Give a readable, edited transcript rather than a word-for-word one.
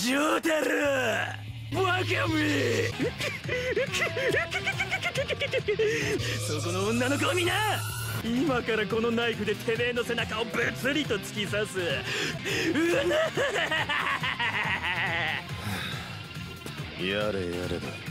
翔太郎バカめそこの女の子を見な。今からこのナイフでてめえの背中をぶつりと突き刺す。うなやれやれだ。